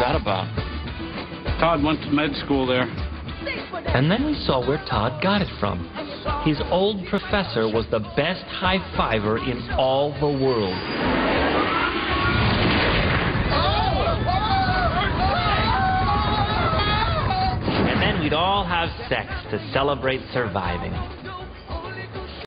that about? Todd went to med school there. And then we saw where Todd got it from. His old professor was the best high-fiver in all the world. And then we'd all have sex to celebrate surviving.